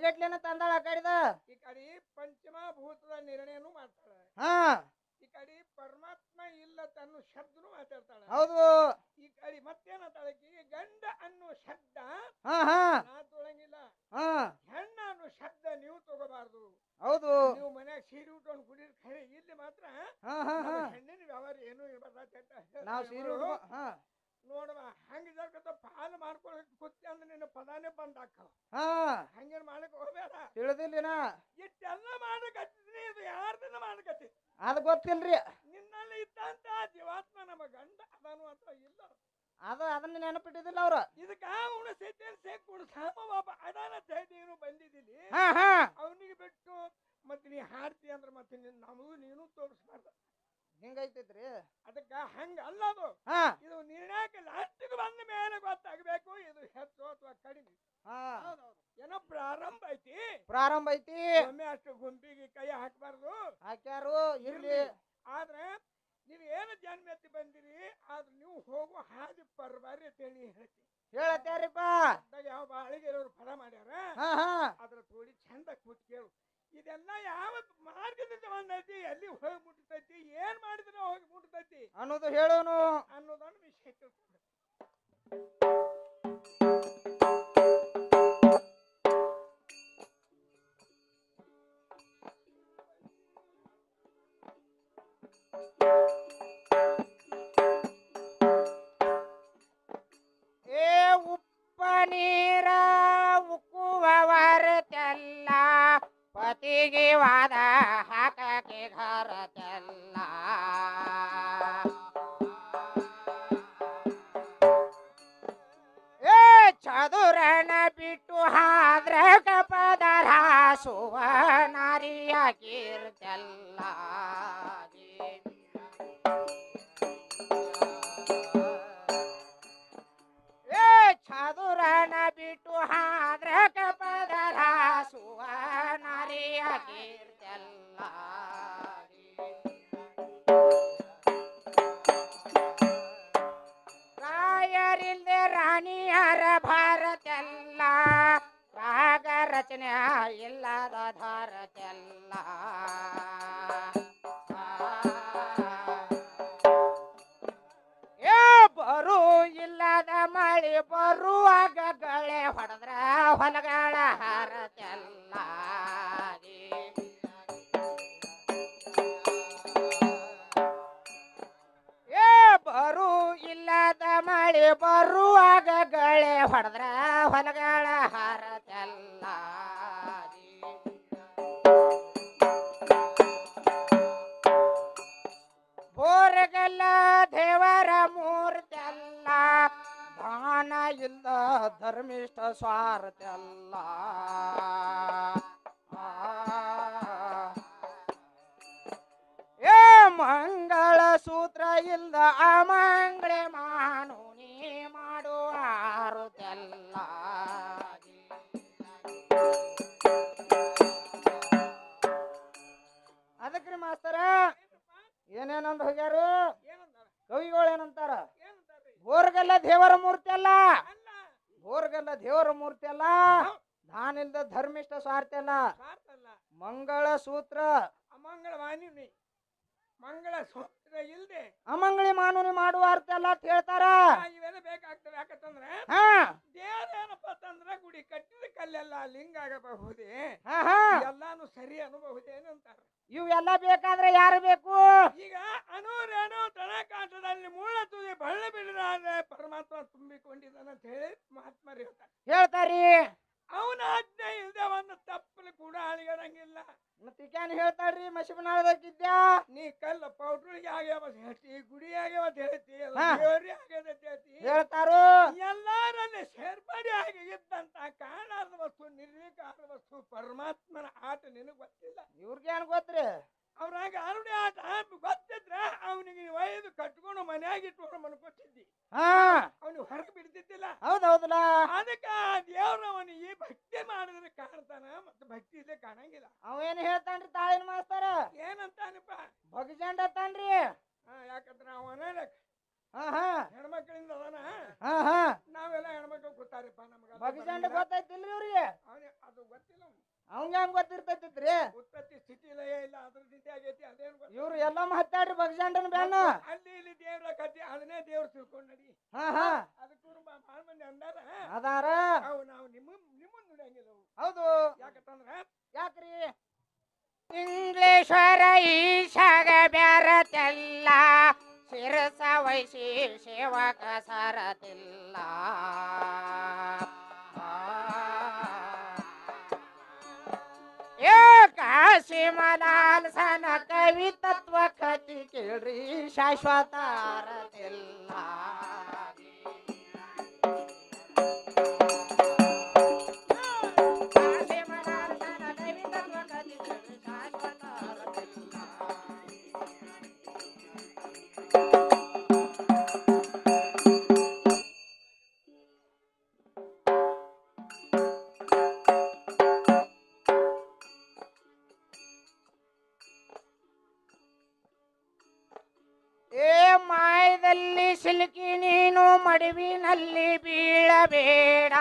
ಗಟ್ಲೆನ ತಂದಾಳ ಆ ಕಡೆದ ಈ ಕಡೆ ಪಂಚಮಭೂತದ ನಿರ್ಣಯನು ಮಾಡ್ತಾಳ ಹಾ ಈ ಕಡೆ ಪರಮಾತ್ಮ ಇಲ್ಲ ತನ್ನ ಶಬ್ದನು ಮಾತಾಡ್ತಾಳ ಹೌದು ಈ ಕಡೆ ಮತ್ತೇನಂತಾಳೆ ಗಂಡ ಅನ್ನೋ ಶಬ್ದ ಹಾ ಹಾ ನಾ ತೊಳಂಗಿಲ್ಲ ಹಾ ಹೆಣ್ಣ ಅನ್ನೋ ಶಬ್ದ ನೀವು ತಗೋಬಾರ್ದು ಹೌದು ನೀವು ಮನ್ಯಾಗ ಸೀರೆ ಉಟ್ಕೊಂಡು ಕುಡಿಯೋದು ಖರೆ ಇಲ್ಲಿ ಮಾತ್ರ ಹಾ ಹಾ ಹಾ ಹೆಣ್ಣಿನ ವ್ಯವಹಾರ ಏನು ಇರ್ಬಾರ್ದು ನಾವ್ ಸೀರೆ ಹಾ ನೋಡವ ಹಂಗ ಜರ್ಕತ್ತ ಪಾಲು ಮಾಡ್ಕೊಳಕ್ ಕುತ್ತಿ ಅಂದ್ರೆ ನಿನ್ನ ಪದಾನೇ ಬಂದ್ ಹಾಕವ ಹಾ ಹಂಗೇನ್ ಮಾಡಕ್ ಹೋಗ್ಬೇಡ ತಿಳಿದಿಲ್ಲಿನ ಇಷ್ಟೆಲ್ಲ ಮಾಡಕತ್ತಿದ್ರಿ ಇದು ಯಾರ್ದನ್ನ ಮಾಡಕತ್ತಿ ಅದ್ ಗೊತ್ತಿಲ್ರಿ ನಿನ್ನಲ್ಲಿ ಇದ್ದಂತ ಜೀವಾತ್ಮ ನಮ್ಮ ಗಂಡ ಅದಾನು ಅಂತ ಇಲ್ಲ ಅದನ್ನ ನೆನಪಿಟ್ಟಿದ್ದಿಲ್ಲ ಅವ್ರ ಇದಕ್ಕ ಅವನು ಸೈತೇನ್ ಸೇರ್ಕೊಂಡು ಸಾಮಬಾಬ ಅದಾನ ನೀನು ಬಂದಿದ್ದೀನಿ ಹಾ ಹಾ ಅವನಿಗೆ ಬಿಟ್ಟು ಮತ್ತೆ ನೀ ಹಾಡ್ತಿ ಅಂದ್ರ ಮತ್ತೆ ನಮಗೂ ನೀನು ತೋರಿಸ್ಬಾರ್ದ ಹಿಂಗೈತೈತ್ರಿ ಅದಕ್ಕ ಹಂಗ ಅಲ್ಲ ಅದು ಹಾ ಇದು ನಿರ್ಣಯಕ್ಕೆ ಲಾಸ್ಟಿಗೆ ಬಂದ ಮೇಲೆ ಗೊತ್ತಾಗಬೇಕು ಇದು ಹೆಚ್ಚು ಅಥವಾ ಕಡಿಮೆ ಹಾ ಏನೋ ಪ್ರಾರಂಭ ಐತಿ ಪ್ರಾರಂಭ ಐತಿ ಒಮ್ಮೆ ಅಷ್ಟು ಗುಂಪಿಗೆ ಕೈ ಹಾಕ್ಬಾರ್ದು ಹಾಕ್ಯಾರು ಇರ್ಲಿ ಆದ್ರೆ ನೀವು ಏನು ಜನ್ಮ ಎತ್ತಿ ಬಂದಿರಿ ಆದ್ರೆ ನೀವು ಹೋಗುವ ಹಾದಿ ಪರ್ಬಾರಿ ಅಂತೇಳಿ ಹೇಳ್ತಿ ಹೇಳತ್ಯಾರಿಪ್ಪ ಯಾವ ಬಾಳಿಗೆ ಇರೋರು ಫಲ ಮಾಡ್ಯಾರ ಹಾ ಹಾ ಅದ್ರ ತೋಡಿ ಚಂದ ಕೂತ್ ಕೇಳು ಇದೆಲ್ಲ ಯಾವ ಮಾರ್ಗದಿಂದ ಬಂದೈತಿ ಎಲ್ಲಿ ಹೋಗಿ ಮುಟ್ಟತೈತಿ ಏನ್ ಮಾಡಿದ್ರೆ ಹೋಗಿ ಮುಟ್ಟತೈತಿ ಅನ್ನೋದು ಹೇಳೋನು ಅನ್ನೋದನ್ನು ವಿಷಯ ತಿಳ್ಕೊಂಡು ಏ ಉಪ್ಪ ನೀರ ಉಕ್ಕುವವರತೆಲ್ಲ ಪತಿಗೆ ವಾದ ಹಾಕಕ್ಕೆ ಘರತೆಲ್ಲ ಏ ಚದುರನ ಬಿಟ್ಟು ಹಾದ್ರ ಕಪದರ ಸುವನಾರಿಯ ಕೀರ್ತಲ್ಲ ಚದುರನ ಬಿಟ್ಟು ಹಾದ್ರ ಕಪದರ ಸುವನಾರಿಯ ಕೀರ್ತಲ್ಲ ರಾಯರಿಲ್ದೆ ರಾಣಿಯರ ಭಾರತೆಲ್ಲ ರಾಗ ರಚನೆ ಇಲ್ಲದ ಧಾರತೆಲ್ಲ ಬರು ಇಲ್ಲದ ಮಳೆ ಬರುವಾಗ ಗಳೆ ಹೊಡೆದ್ರ ಹೊಲಗಳ ಹಾರತೆಲ್ಲ ಬರು ಇಲ್ಲದ ಮಳೆ ಬರುವಾಗ ಗಳೆ ಹೊಡೆದ್ರ ಹೊಲಗಳ ಹಾರತೆಲ್ಲ ಬೋರಗಲ್ಲ ದೇವರ ಮೂರ್ತೆಲ್ಲ ದಾನ ಇಲ್ಲ ಧರ್ಮಿಷ್ಠ ಸ್ವಾರ್ಥೆಲ್ಲ ಏ ಮಂಗಳ ಸೂತ್ರ ಇಲ್ದ ಅಮಂಗಳ ಮಾನುನಿ ಮಾಡುವಾರುತೆಲ್ಲ ಅದಕ್ರಿ ಮಾಸ್ತರ ಏನೇನಂದ್ ಹೋಗ್ಯಾರು ಕವಿಗಳು ಏನಂತಾರ ಬೋರ್ಗಲ್ಲ ದೇವರ ಮೂರ್ತಿ ಅಲ್ಲ ಬೋರ್ಗಲ್ಲ ದೇವರ ಮೂರ್ತಿ ಅಲ್ಲ ನಾನಿಲ್ದ ಧರ್ಮಿಷ್ಠ ಸ್ವಾರ್ಥ ಅಲ್ಲ ಮಂಗಳ ಸೂತ್ರ ಅಮಂಗಳ ಮಾನಿನಿ ಮಂಗಳ ಸೂತ್ರ ಇಲ್ದೆ ಅಮಂಗಳಿ ಮಾನುನಿ ಮಾಡುವ ಅರ್ಥ ಅಲ್ಲ ಅಂತ ಹೇಳ್ತಾರ ಇವೆಲ್ಲ ಬೇಕಾಗ್ತವೆ ಯಾಕಂತಂದ್ರೆ ದೇವ್ರ ಏನಪ್ಪ ಅಂತಂದ್ರ ಗುಡಿ ಕಟ್ಟಿದ ಕಲ್ಲೆಲ್ಲ ಲಿಂಗ ಆಗಬಹುದೇ ಎಲ್ಲಾನು ಸರಿ ಅನ್ಬಹುದೇನಂತಾರ ಇವೆಲ್ಲ ಬೇಕಾದ್ರೆ ಯಾರು ಬೇಕು ಈಗ ಅನೂರೇನು ತಳಕಾಟದಲ್ಲಿ ಮೂಳ ತುದಿ ಬಳ್ಳ ಬಿಡದಾದ್ರೆ ಪರಮಾತ್ಮ ತುಂಬಿಕೊಂಡಿದ್ದಾನ ಅಂತ ಹೇಳಿ ಮಹಾತ್ಮರು ಹೇಳ್ತಾರಿ ಅವನ ಆಜ್ಞೆ ಇಲ್ದೆ ಒಂದು ತಪ್ಪಲು ಕೂಡ ಅಳಿಗರಂಗಿಲ್ಲ ಮತ್ತೆ ಕ್ಯಾನ್ ಹೇಳ್ತಾರ್ರಿ ಮಸಿಬನಾಳದಾಗಿದ್ಯಾ ನೀ ಕಲ್ಲ ಪೌಡ್ರಿಗೆ ಆಗ್ಯಾವ ಹೇಳ್ತಿ ಗುಡಿ ಆಗ್ಯಾವ ಹೇಳ್ತಿ ದೇವರಿ ಆಗ್ಯದ ಹೇಳ್ತಿ ಹೇಳ್ತಾರು ಎಲ್ಲಾರಲ್ಲಿ ಸೇರ್ಪಡೆ ಆಗಿ ಇದ್ದಂತ ಕಾಣಾದ ವಸ್ತು ನಿರ್ವಿಕಾರ ವಸ್ತು ಪರಮಾತ್ಮನ ಆಟ ನಿನಗ್ ಗೊತ್ತಿಲ್ಲ ಇವ್ರಿಗೇನ್ ಗೊತ್ತ್ರಿ ಅವ್ರಾಗ ಅರುಣಿ ಆಟ ಗೊತ್ತಿದ್ರ ಅವನಿಗೆ ಒಯ್ದು ಕಟ್ಕೊಂಡು ಮನ್ಯಾಗ ಇಟ್ಕೊಂಡು ಮನ್ಕೊತಿದ್ದಿ ಅವನಿಗೆ ಹೊರಗೆ ಬಿಡ್ತಿದ್ದಿಲ್ಲ ಹೌದೌದಲ್ಲ ಅದಕ್ಕ ದೇವ್ರ ಅವನಿಗೆ ಭಕ್ತಿ ಮಾಡಿದ್ರೆ ಕಾಣ್ತಾನ ಮತ್ತೆ ಭಕ್ತಿ ಇಲ್ಲೇ ಕಾಣಂಗಿಲ್ಲ ಅವೇನ್ ಹೇಳ್ತಾನ್ರಿ ತಾಳಿನ ಮಾಸ್ತರ ಏನಂತಾನಪ್ಪ ಭಗಜಂಡ ಅತ್ತಾನ್ರಿ ಯಾಕಂದ್ರ ಅವನ ಹೆಣ್ಮಕ್ಳಿಂದ ಅದಾನ ಹಾ ಹಾ ನಾವೆಲ್ಲ ಹೆಣ್ಮಕ್ಳು ಕೂತಾರಪ್ಪ ನಮ್ಗ ಭಗಜಂಡ ಗೊತ್ತಾಯ್ತಿಲ್ರಿ ಅವ್ರಿಗೆ ಅದು ಗೊತ್ತಿಲ್ಲ ಅವಂಗ ಹೆಂಗ್ ಗೊತ್ತಿರ್ತೈತಿತ್ರಿ ಉತ್ಪತ್ತಿ ಸ್ಥಿತಿ ಲಯ ಇಲ್ಲ ಅದ್ರ ಸ್ಥಿತಿ ಆಗೈತಿ ಅದೇನು ಗೊತ್ತ ಇವ್ರು ಎಲ್ಲ ಹತ್ತಾಡ್ರಿ ಬಗ್ಜಾಂಡನ ಬ್ಯಾನ ಅಲ್ಲಿ ಇಲ್ಲಿ ದೇವ್ರ ಕತಿ ಅದನ್ನೇ ದೇವ್ರ ತಿಳ್ಕೊಂಡ್ ನಡಿ ಹಾ ಹಾ ಅದಕ್ಕೂ ಭಾಳ ಮಂದಿ ಅಂದಾರ ಅದಾರ ಅವು ನಾವು ನಿಮ್ಮನ್ನ ನುಡಿಯಂಗಿಲ್ಲ ಅವು ಹೌದು ಯಾಕಂತಂದ್ರ ಯಾಕ್ರಿ ಇಂಗ್ಲೇಶ್ವರ ಈಶಾಗ ಬ್ಯಾರತೆಲ್ಲ ಶಿರಸ ವಹಿಸಿ ಸೇವಕ ಸಾರತಿಲ್ಲ ಕಾಶಿಮಲಾಲ್ ಸನ ಕವಿ ತತ್ವ ಕತಿ ಕೇಳ್ರಿ ಶಾಶ್ವತ ಅರತಿಲ್ಲ ಕಾಶಿಮಲಾಲ್ ಸನ ಕವಿ ತತ್ವ ಕತಿ ಕೇಳ್ರಿ ಶಾಶ್ವತ ಅರತಿಲ್ಲ ಮಾಯದಲ್ಲಿ ಸಿಲುಕಿ ನೀನು ಮಡುವಿನಲ್ಲಿ ಬೀಳಬೇಡ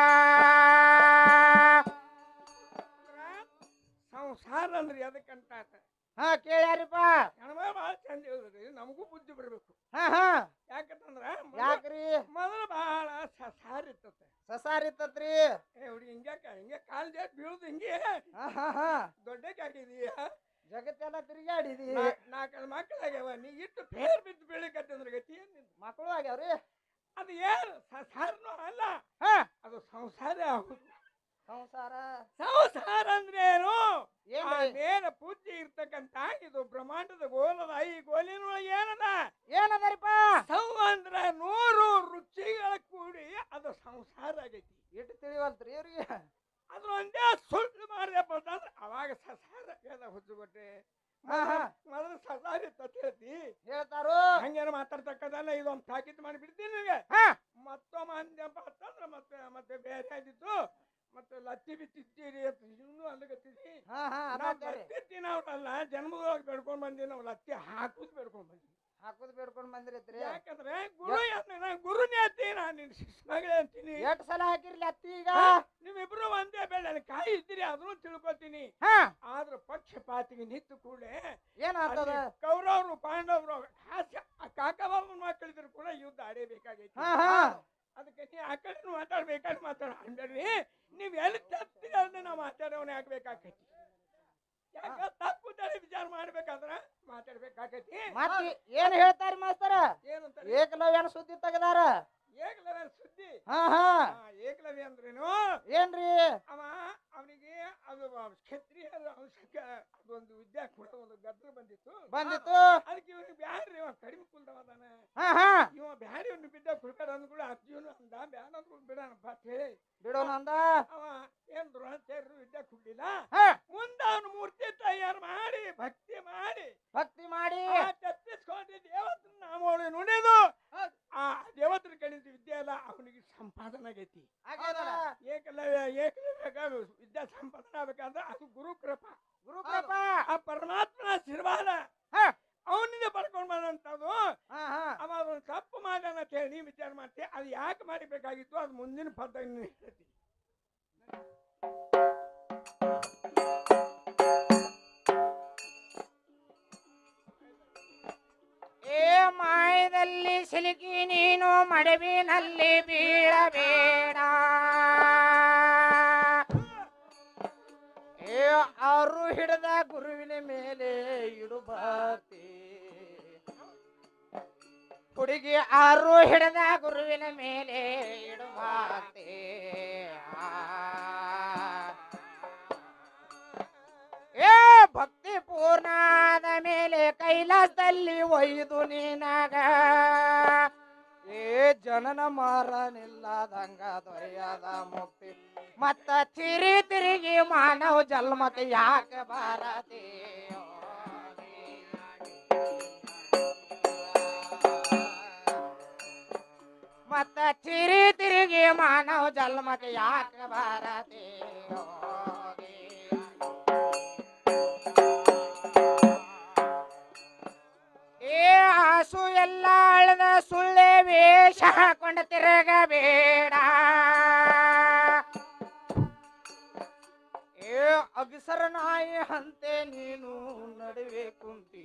ಸಂಸಾರ ಅಂದ್ರಿ ಅದಕ್ಕಂತ ಹಾ ಕೇಳ್ಯಾರಿಪ್ಪ ಹೆಣ್ಮ ಭಾಳ ಚಂದ ಹೇಳಿದ್ರಿ ನಮಗೂ ಬುದ್ಧಿ ಬಿಡ್ಬೇಕು ಹಾ ಹಾ ಯಾಕಂತಂದ್ರ ಯಾಕ್ರಿ ಮೊದಲು ಬಹಳ ಸಾರ ಇರ್ತತೆ ಸಸಾರ್ ಇತ್ತತ್ರಿ ಹುಡುಗಿ ಹಿಂಗೆ ಕಾಲ್ ಜಾತ್ ಬೀಳುದು ಹಿಂಗೆ ಹಾ ಹಾ ಹಾ ದೊಡ್ಡಕ್ಕೆ ಹಾಕಿದೀಯ ಜಗತ್ತೆಲ್ಲ ತಿರುಗಾಡಿದಿ ನಾಲ್ಕು ಮಕ್ಕಳಾಗ್ಯಾವ ನೀ ಇಟ್ಟು ಬೇರ್ ಬಿದ್ದು ಬೀಳಕತ್ತಂದ್ರ ಗತಿ ಏನ್ ನಿಂದು? ಮಕ್ಕಳು ಆಗ್ಯಾವ್ರಿ ಅದು ಏನು ಸಂಸಾರನೂ ಅಲ್ಲ ಹಾ ಅದು ಸಂಸಾರ ಆಗುದು ಸಂಸಾರ ಸಂಸಾರ ಅಂದ್ರೆ ಏನು ಆ ಏನ್ರಿ ನೇರ ಪೂಜೆ ಇರ್ತಕ್ಕಂತ ಇದು ಬ್ರಹ್ಮಾಂಡದ ಗೋಲದ ಈ ಗೋಲಿನೊಳಗೆ ಏನದ ಏನದರಿಪ್ಪ ಸೌ ಅಂದ್ರ 100 ರುಚಿಗಳ ಕೂಡಿ ಅದು ಸಂಸಾರ ಆಗೈತಿ ಇಟ್ಟು ತಿಳಿವಲ್ತ್ರಿ ಇವ್ರಿಗೆ ಅದ್ರ ಒಂದೇ ಸುಳ್ಳು ಮಾಡಿದಪ್ಪ ಅಂತಂದ್ರೆ ಅವಾಗ ಸಸಾರ ಎಲ್ಲ ಹುಚ್ಚುಗೊಟ್ಟೆ ಹಾ ಹಾ ಮೊದಲು ಸಸಾರ ಇತ್ತ ಹೇಳ್ತಿ ಹೇಳ್ತಾರು ಹಂಗೇನು ಮಾತಾಡ್ತಕ್ಕದಲ್ಲ ಇದೊಂದು ತಾಕೀತು ಮಾಡಿ ಬಿಡ್ತೀನಿ ನಿನಗೆ ಹಾ ಮತ್ತೊಮ್ಮೆ ಅಂದ್ಯಪ್ಪ ಅಂತಂದ್ರೆ ಮತ್ತೆ ಬೇರೆ ಆಗಿತ್ತು ಮತ್ತೆ ಲತ್ತಿ ಬಿತ್ತಿದ್ದೀರಿ ಅಂತ ಇನ್ನೂ ಅಲ್ಲಗತ್ತಿದಿ ಹಾ ಹಾ ನಾವು ಅದಾರಿ ಲತ್ತಿ ನಾವಲ್ಲ ಜನ್ಮದೊಳಗೆ ಬೆಳ್ಕೊಂಡ್ ಬಂದಿ ನಾವು ಲತ್ತಿ ಹಾಕುದು ಬೆಳ್ಕೊಂಡ್ ಬಂದ್ವಿ ಹಾಕುದ್ ಬೇಡ್ಕೊಂಡ್ ಬಂದಿರತ್ರಿ ಯಾಕಂದ್ರೆ ಗುರು ಗುರುನೇ ಅಂತೀನಿ ನಾನು ನಿನ್ನ ಶಿಷ್ಯಗಳೇ ಅಂತೀನಿ ಎಷ್ಟ್ ಸಲ ಹಾಕಿರ್ಲಿ ಅತ್ತಿ ಈಗ ನೀವಿಬ್ರು ಒಂದೇ ಬೇಡ ಕಾಯಿ ಇದ್ದೀರಿ ಅದನ್ನು ತಿಳ್ಕೊತೀನಿ ಹಾ ಆದ್ರ ಪಕ್ಷಪಾತಿಗೆ ನಿಂತು ಕೂಡಲೇ ಏನ್ ಆಗ್ತದ ಕೌರವರು ಪಾಂಡವರು ಕಾಕಬಾಬನ ಮಕ್ಕಳಿದ್ರು ಕೂಡ ಯುದ್ಧ ಆಡೇಬೇಕಾಗೈತಿ ಹಾ ಹಾ ಅದಕ್ಕೆ ನೀ ಆ ಕಡೆ ಮಾತಾಡ್ಬೇಕಾದ್ರೆ ಮಾತಾಡ ಅಂದ್ರಿ ನೀವ್ ಎಲ್ಲಿ ತಪ್ಪಿ ಅಂದ್ರೆ ನಾವು ಮಾತಾಡೋನೆ ಆಗ್ಬೇಕಾಕೈತಿ ಯಾಕ ತಪ್ಪು ತರ ವಿಚಾರ ಮಾಡ್ಬೇಕಾದ್ರ ಮಾತಾಡ್ಬೇಕಾಕೈತಿ ಮತ್ ಏನ್ ಹೇಳ್ತಾರಿ ಮಾಸ್ತರ ಏನಂತ ಏಕಲವ್ಯನ ಸುದ್ದಿ ತೆಗದಾರ ಏಕಲವ್ಯ ಸುದ್ದಿ ಹಾ ಹಾ ಏಕಲವ್ಯ ಅಂದ್ರೇನು ಏನ್ರಿ ಅವನಿಗೆ ಅದು ಕ್ಷತ್ರಿಯ ಅದೊಂದು ವಿದ್ಯಾ ಕೂಡ ಒಂದು ಗದ್ರ ಬಂದಿತ್ತು ಅದಕ್ಕೆ ಇವನಿಗೆ ಬ್ಯಾಡ್ರಿ ಇವ ಕಡಿಮೆ ಕುಲ್ದವದಾನ ಹಾ ಹಾ ಇವ ಬ್ಯಾಡಿ ಒಂದು ಬಿದ್ದ ಕುಡ್ತಾರ ಅಂದ್ಗಳು ಅರ್ಜುನ ಅಂದ ಬ್ಯಾಡ ಅಂದ್ಗಳು ಬಿಡೋಣಪ್ಪ ಅಂತ ಹೇಳಿ ಬಿಡೋಣ ಅಂದ ಅವ ಏನ್ ದ್ರೋಣಾಚಾರ್ಯರು ವಿದ್ಯಾ ಕುಡ್ಲಿಲ್ಲ ಹಾ ಮುಂದ ಅವನು ಮೂರ್ತಿ ತಯಾರು ಮಾಡಿ ಭಕ್ತಿ ಮಾಡಿ ತಪ್ಪಿಸ್ಕೊಂಡು ದೇವತ್ರ ನಾಮವಳಿ ನುಡಿದು ಆ ದೇವತ್ರ ಕಡೆಯಿಂದ ವಿದ್ಯೆ ಎಲ್ಲ ಅವನಿಗೆ ಸಂಪಾದನೆ ಆಗೈತಿ ಏಕಲವ್ಯ ವಿದ್ಯಾ ಸಂಪಾದನೆ ಆಗ್ಬೇಕಂದ್ರೆ ಅದು ಗುರುಕೃಪಾ ಆ ಪರಮಾತ್ಮನ ಆಶೀರ್ವಾದ ಅವನಿಂದ ಪಡ್ಕೊಂಡ್ ಬಂದಂತದ್ದು ಅವ ಒಂದು ತಪ್ಪು ಮಾಡ್ಯಾನ ಅಂತ ಹೇಳಿ ನೀ ವಿಚಾರ ಮಾಡ್ತಿ ಅದು ಯಾಕೆ ಮಾಡಬೇಕಾಗಿತ್ತು ಅದು ಮುಂದಿನ ಪದ್ಧತಿ ಹೇಳ್ತಿ ಮಾಯದಲ್ಲಿ ಸಿಲುಕಿ ನೀನು ಮಡುವಿನಲ್ಲಿ ಬೀಳಬೇಡ ಅವರು ಹಿಡಿದ ಗುರುವಿನ ಮೇಲೆ ಇಡುಬಾತಿ ಹುಡುಗಿ ಆರು ಹಿಡಿದ ಗುರುವಿನ ಮೇಲೆ ಇಡುಬಾತೆ ಭಕ್ತಿ ಪೂರ್ಣಾದ ಮೇಲೆ ಕೈಲಾಸದಲ್ಲಿ ಒಯ್ದು ನಿನಗ ಜನನ ಮಾರನಿಲ್ಲದಂಗ ದೊರೆಯದ ಮುಕ್ತಿ ಮತ್ತ ತಿರುಗಿ ಮಾನವ ಜನ್ಮಕ್ಕೆ ಯಾಕೆ ಬಾರದೆ ಮತ್ತ ತಿರುಗಿ ಮಾನವ ಜನ್ಮಕ್ಕೆ ಯಾಕೆ ಬಾರದೆ ಆಸು ಎಲ್ಲ ಅಳದ ಸುಳ್ಳೆ ವೇಷ ಹಾಕೊಂಡು ತಿರುಗಬೇಡ ಅಗಸರ ನಾಯಿ ಹಂತೆ ನೀನು ನಡುವೆ ಕುಂತಿ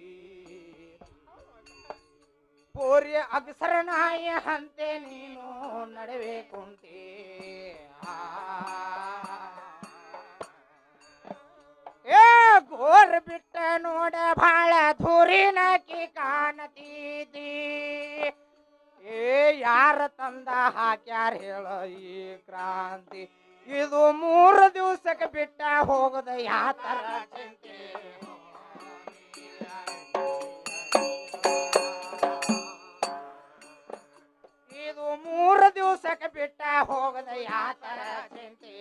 ಪೋರಿ ಅಗಸರ ನಾಯಿ ಹಂತೆ ನೀನು ನಡುವೆ ಕುಂತಿ ಏ ಗೋರ್ ಬಿಟ್ಟ ನೋಡ ಬಾಳ ಧೂರಿನಕಿ ಕಾಣತೀದಿ ಏ ಯಾರ ತಂದ ಹಾಕ್ಯಾರ ಹೇಳ ಈ ಕ್ರಾಂತಿ ಇದು 3 ದಿವಸಕ್ಕೆ ಬಿಟ್ಟ ಹೋಗದ ಯಾತರ ಚಿಂತೆ ಇದು 3 ದಿವಸಕ್ಕೆ ಬಿಟ್ಟ ಹೋಗದ ಯಾತರ ಚಿಂತೆ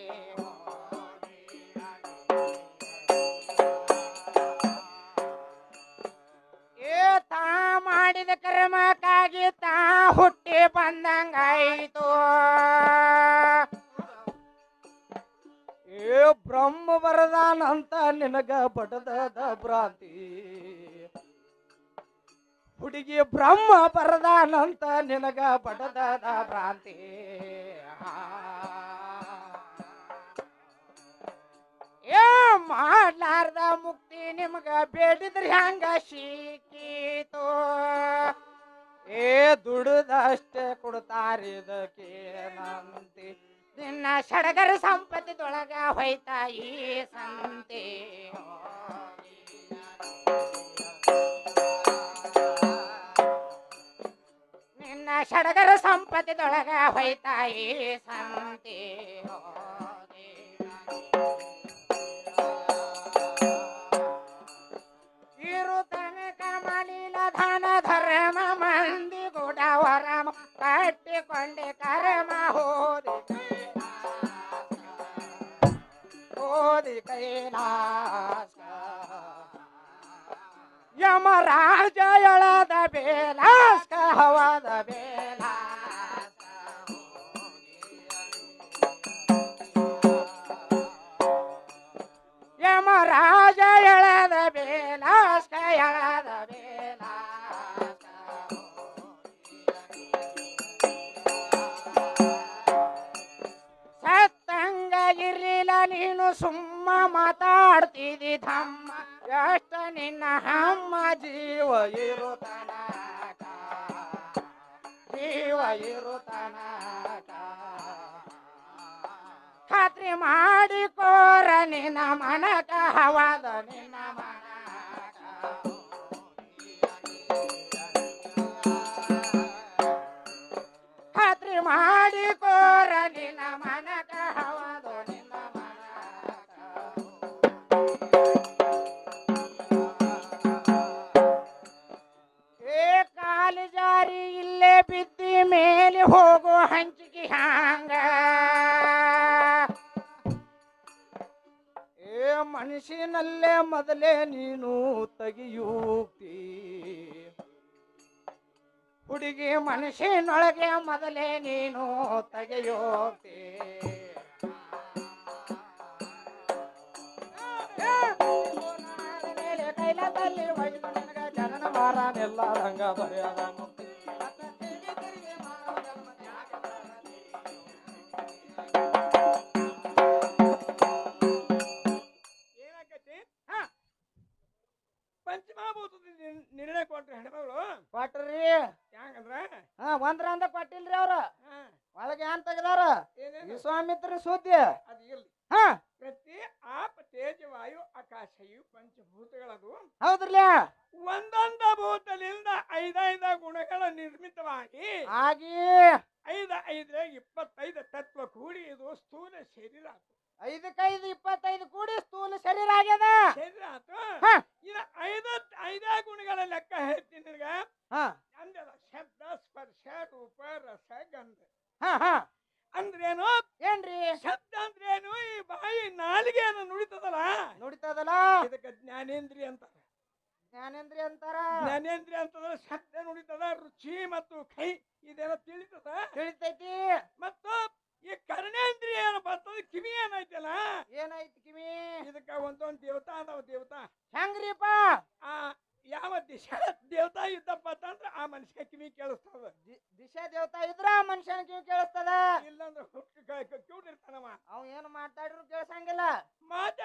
ಏ ತಾ ಮಾಡಿದ ಕರ್ಮಕ್ಕಾಗಿ ತಾ ಹುಟ್ಟಿ ಬಂದಂಗಾಯಿತು ಏ ಬ್ರಹ್ಮ ಬರದಾನಂತ ನಿನಗ ಬಡದ ಭ್ರಾಂತಿ ಹುಡುಗಿ ಬ್ರಹ್ಮ ಬರದಾನಂತ ನಿನಗ ಬಡದ ಭ್ರಾಂತಿ ಏ ಮಾಡ್ಲಾರ್ದ ಮುಕ್ತಿ ನಿಮಗ ಬೇಡಿದ್ರೆ ಹ್ಯಾಂಗ ಸಿಕ್ಕೀತು ಏ ದುಡಿದಷ್ಟೇ ಕೊಡ್ತಾರಿದಕ್ಕೇನಂತಿ ನಿನ್ನ ಸಡಗರ ಸಂಪತ್ತಿದೊಳಗ ಹೋಯ್ತಾ ಈ ಸಂತೆ ನಿನ್ನ ಸಡಗರ ಸಂಪತ್ತಿದೊಳಗ ಹೋಯ್ತಾ ಈ ಸಂತೆ ಇರು ತನಕ ಮಲಿಲ ಧನ ಧರ್ಮ ಮಂದಿ ಗುಡ ವರಮ ಕಟ್ಟಿಕೊಂಡೆ ಕರ್ಮ ಹೋದಿ ಕೈಲಾಸ ಯಮರಾಜ ಎಳದ ಬೇಲಾಸ್ಕ ಹವದ ಬೇಲಾಸ ಯಮರಾಜ ಎಳದ ಬೇಲಾಸ್ಕ ಎಳದ ಬೇಲಾಸ ಸತ್ತಂಗ ಇರ್ಲಿಲ್ಲ ನೀನು ಸುಮ್ಮ ಮಾತಾಡ್ತಿದಿ ಧಮ್ಮ ಎಷ್ಟ ನಿನ್ನ ಹಮ್ಮ ಜೀವ ಇರುತನಕ ಜೀವ ಇರುತನಕ ಖಾತ್ರಿ ಮಾಡಿಕೋರ ನಿನ್ನ ಮನಕ ಹವಾದ ನಿನ್ನ ಮನಕ ಖಾತ್ರಿ ಮಾಡಿಕೋರ ನಿನ್ನ ಮನಕ ಹವಾದ ನಿನ್ನ ಮನಕ ಏ ಕಾಲು ಜಾರಿ ಇಲ್ಲೇ ಬಿದ್ದಿ ಮೇಲೆ ಹೋಗೋ ಹಂಚಿಕೆ ಹ್ಯಾಂಗ ಏ ಮನುಷ್ಯನಲ್ಲೇ ಮೊದಲೇ ನೀನು ತೆಗಿಯುಕ್ತಿ ಹುಡುಗಿ ಮನುಷ್ಯನೊಳಗೆ ಮೊದಲೇ ನೀನು ತೆಗೆಯೋಕ್ತಿ ಕೈಲದಲ್ಲಿ ಒಯ್ದು ನಿನಗ ಜನನ ಮಾರನೆಲ್ಲ ರಂಗ ಬರೆಯದ ಮುಕ್ತಿ ಏನಾಕತಿ ಪಂಚಮಹಾಭೂತದ ನಿರ್ಣಯ ಕೊಟ್ರಿ ಹೆಣ್ಮಗಳು ಕೊಟ್ರಿ ಹೆಂಗಂದ್ರ ಒಂದ್ರ ಅಂದ ಕೊಟ್ಟಿಲ್ರಿ ಅವ್ರ ಒಳಗೆ ಏನ್ ತೆಗ್ದಾರ ಏನೇನು ವಿಶ್ವಾಮಿತ್ರ ಸುದ್ದಿ ಅದು ಇರ್ಲಿ ಹಾ ಪ್ರತಿ ಆಪ ತೇಜ ವಾಯು ಆಕಾಶ ಇವು ಪಂಚಭೂತಗಳದು ಹೌದ್ರಲ್ಲ ಒಂದೊಂದ ಭೂತದಿಂದ 5 ಗುಣಗಳ ನಿರ್ಮಿತವಾಗಿ ಆಗಿ 5 25 ತತ್ವ ಕೂಡಿ ಇದು ಸ್ಥೂಲ ಶರೀರ ಆತು 5 25 ಕೂಡಿ ಸ್ಥೂಲ ಶರೀರ ಆಗ್ಯದ ಶರೀರ ಆತು ಹಾ. ಇನ್ನು 5 ಗುಣಗಳ ಲೆಕ್ಕ ಹೇಳ್ತೀನಿ ನಿನಗ ಹಾ ಅಂದೆಲ್ಲ ಶಬ್ದ ಸ್ಪರ್ಶ ರೂಪ ರಸ ಗಂಧ ಹಾ ಹಾ ಅಂದ್ರೇನು ಏನ್ರಿ ಶಬ್ದ ಅಂದ್ರೇನು ಈ ಬಾಯಿ ನಾಲಿಗೆಯನ್ನು ನುಡಿತದಲ್ಲ ನುಡಿತದಲ್ಲ ಇದಕ್ಕೆ ಜ್ಞಾನೇಂದ್ರಿಯ ಅಂತಾರ ಜ್ಞಾನೇಂದ್ರಿಯ ಅಂತಾರ ಜ್ಞಾನೇಂದ್ರಿಯ ಅಂತಂದ್ರೆ ಶಬ್ದ ನುಡಿತದ ರುಚಿ ಮತ್ತು ಕೈ ಇದೆಲ್ಲ ತಿಳಿತದ ತಿಳಿತೈತಿ ಮತ್ತು ಈ ಕರ್ಣೇಂದ್ರಿಯ ಏನು ಬರ್ತದ ಕಿವಿ ಏನೈತಲ್ಲ ಏನಾಯ್ತು ಕಿವಿ ಇದಕ್ಕ ಒಂದೊಂದು ದೇವತಾ ಅದಾವ ದೇವತಾ ಹೆಂಗ್ರಿಪ್ಪ ಆ ಯಾವ ದಿಶಾ ದೇವತಾ ಇದ್ದಪ್ಪ ಅಂತಂದ್ರ ಆ ಮನುಷ್ಯ ಕಿವಿ ಕೇಳಿಸ್ತದ ದಿಶಾ ದೇವತಾ ಇದ್ರ ಮನುಷ್ಯನ ಕಿವಿ ಕೇಳಿಸ್ತದ ಇಲ್ಲಂದ್ರ ಕ್ಯೂಟ್ ಇರ್ತಾನವ ಅವ್ ಏನು ಮಾತಾಡಿದ್ರು ಕೇಳ್ಸಂಗಿಲ್ಲ ಮಾತಾಡೋದಕ್ಕ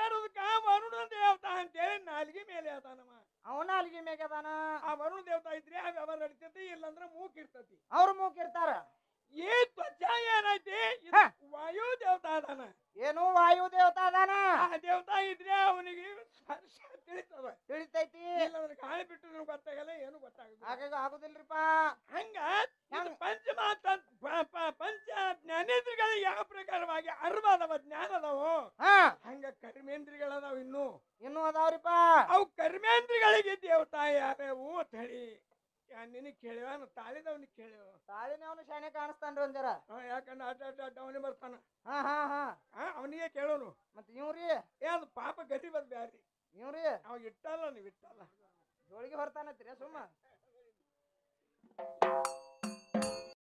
ವರುಣ ದೇವತಾ ಅಂತೇಳಿ ನಾಲ್ಗಿ ಮೇಲೆ ಅದಾನವ. ಅವನ ಅಲ್ಗಿ ಮೇಗೆ ಅದಾನ. ಆ ವರುಣ ದೇವತಾ ಇದ್ರೆ ಆ ವ್ಯವಹಾರ ನಡಿತೈತಿ, ಇಲ್ಲಂದ್ರ ಮೂಕ್ ಇರ್ತತಿ. ಅವ್ರ ಮೂಕ್ ಇರ್ತಾರ. ಈ ತ್ವಚ ಏನೈತಿ ಹಾ. ವಾಯು ದೇವತಾ ಅದಾನ. ಏನು ವಾಯು ದೇವತಾ ಅದಾನ. ಆ ದೇವತಾ ಇದ್ರೆ ಅವನಿಗೆ ಸ್ಪರ್ಶ ತಿಳಿತದ, ತಿಳಿತೈತಿ. ಇಲ್ಲಂದ್ರ ಗಾಳಿ ಬಿಟ್ಟು ಗೊತ್ತಾಗಲ್ಲ, ಏನು ಗೊತ್ತಾಗಲ್ಲ. ಹಾಗಾಗಿ ಆಗುದಿಲ್ರಿಪ್ಪ. ಹಂಗ ಇದು ಪಂಚ ಜ್ಞಾನೇಂದ್ರಿಯಗಳು ಯಾವ ಪ್ರಕಾರವಾಗಿ ಅರ್ವಾದವ ಜ್ಞಾನ ಅದಾವೋ ಹಾ ಹಂಗ ಕರ್ಮೇಂದ್ರಿಯಗಳದಾವ. ಇನ್ನು ಅದಾವ್ರಿಪ್ಪ. ಅವು ಕರ್ಮೇಂದ್ರಿಗಳಿಗೆ ದೇವತಾ ಯಾವ್ಯಾವು ಅಂತ ಹೇಳಿ ನಿನಗ್ ಕೇಳಿವ, ತಾಳಿದವನಿಗೆ ಕೇಳಿವ. ತಾಳಿನ ಅವನು ಶಾನೆ ಕಾಣಿಸ್ತಾನ್ರಿ ಒಂಜರ. ಯಾಕಂದ್ರೆ ಅಡ್ಡ ಅವನೇ ಬರ್ತಾನ. ಹಾ ಹಾ ಹಾ ಅವನಿಗೆ ಕೇಳೋನು. ಮತ್ ಇವ್ರಿ ಅದು ಪಾಪ ಗತಿ ಬದ್ ಬ್ಯಾರಿ. ಇವ್ರಿ ಅವಾಗ ಇಟ್ಟಲ್ಲ, ನೀವ್ ಇಟ್ಟಲ್ಲ, ಜೋಳಿಗೆ ಹೊರ್ತಾನತ್ರಿ ಸುಮ್ಮ.